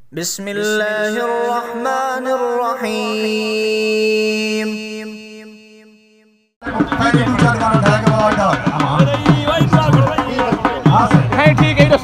बिस्मिल्लाहिर्रहमानिर्रहीम। ठीक है,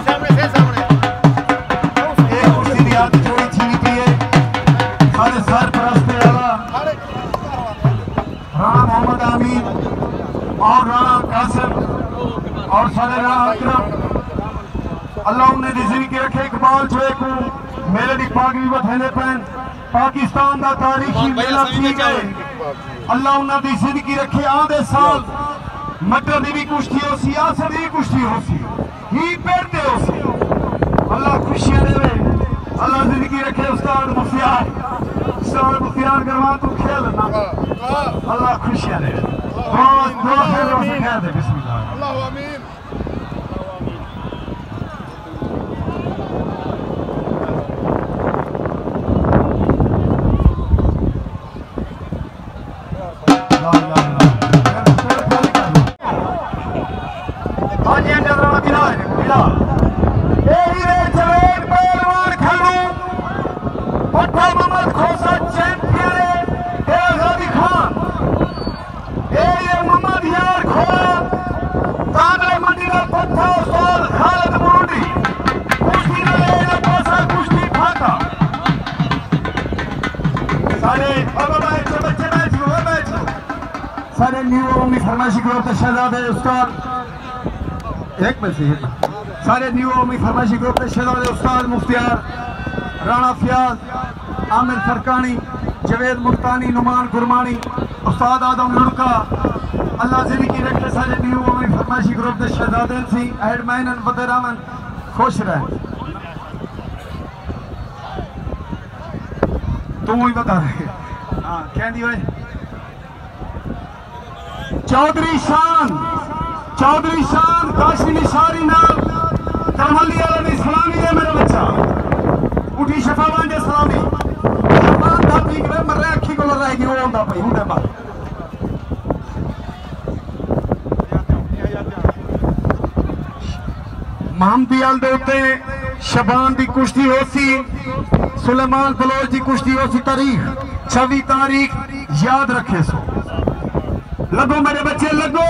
राणा मोहम्मद आमीर और राणा कासिम और सारे राणा अकरम अल्लाह उन्हें जिंदगी रखे। इकबाल जो को मेले की पागवी बथेने पैन पाकिस्तान का तारीखी मेला थी गए। अल्लाह उन्हें जिंदगी रखे। आधे साल मटर की भी कुश्ती हो सी, आसर की कुश्ती हो सी, ही पेड़ते हो सी। अल्लाह खुशियां देवे, अल्लाह जिंदगी रखे। उस्ताद मुफ्तियार करवा तू खेल ना, अल्लाह खुशियां दे। दुआ खैर से कह दे बिस्मिल्लाह। अल्लाहु आमीन। सारे न्यू कौमी फरमाइशी ग्रुप के शहजादे उस्ताद एक में से सारे न्यू कौमी फरमाइशी ग्रुप के शहजादे उस्ताद मुफ्तियार राणा फयाज, आमिर सरकानी, जवेद मुल्तानी, नुमान गुरमानी, उस्ताद आदम लुड़का अल्लाह जिंदगी रखे। सारे न्यू कौमी फरमाइशी ग्रुप के शहजादे सी एडमैन वदेरामन खुश रहे। तू ही बता रहे हाँ क्या दी भाई। चौधरी शान काशी निशारी नाल करमली वाले दी सलामी है मेरा बच्चा। उठी शफा वांडे सलामी शफा दा ठीक वे मरे अखी कोल रह गई। वो होंदा भाई हुंदे बा महमदियाल दे उत्ते शबान दी कुश्ती हो सी, सुलेमान बलोच दी कुश्ती हो सी। तारीख 26 तारीख याद रखे सो। लगो मेरे बच्चे लगो।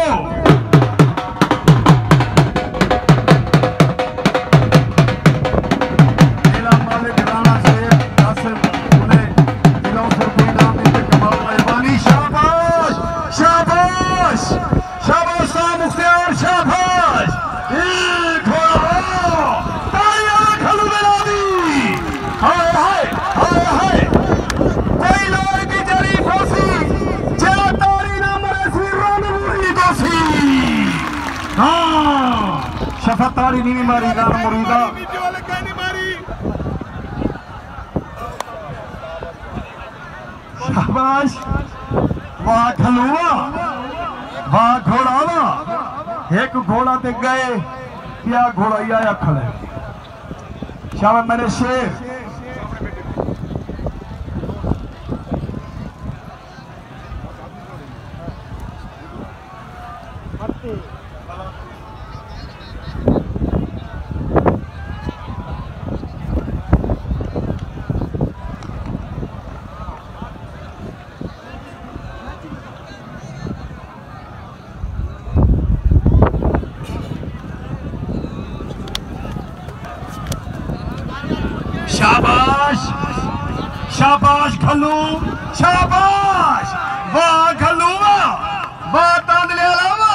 मेरा मालिक राणा शेर कासिम उन्हें दिलों से कोई नाम नहीं कमाल मेहरबानी। शाबाश शाबाश शाबाश शाह मुख्तियार शाबाश। शफतारी नहीं मारी रान मुरीदा शाबाश। वाह खलुआ वाह घोड़ा एक घोड़ा ते गए क्या घोड़ा ही आया खड़े। शाबाश मेरे शेर। शाबाश शाबाश खलू शाबाश। वाह खलू वाह तांदले वाला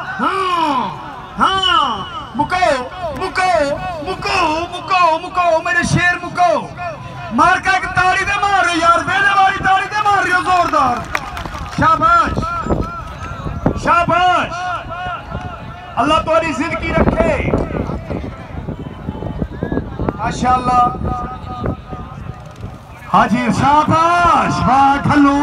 हाँ मुको मुको मुको मुको मुको मेरे शेर मुको। मार का एक ताड़ी दे मार रहे यार, मेरे वाली ताड़ी दे मार रही हो जोरदार। शाबाश शाबाश अल्लाह तुम्हारी जिंदगी रखे माशाअल्लाह। हाजी शाबाश वाह खलू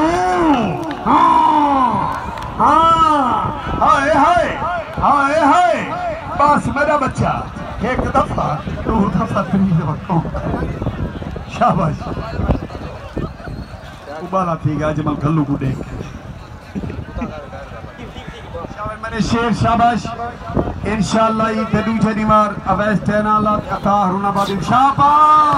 हाय हाय हाय हाय। बस मेरा बच्चा एक दफा दो दफा तीन दफा शाबाश। उबाला ठीक है अजमल खल्लू को देख मेरे शेर शाबाश। इंशाअल्लाह ये दूसरी मार अवैस तैनालात अता हरुणाबादी शाबाश।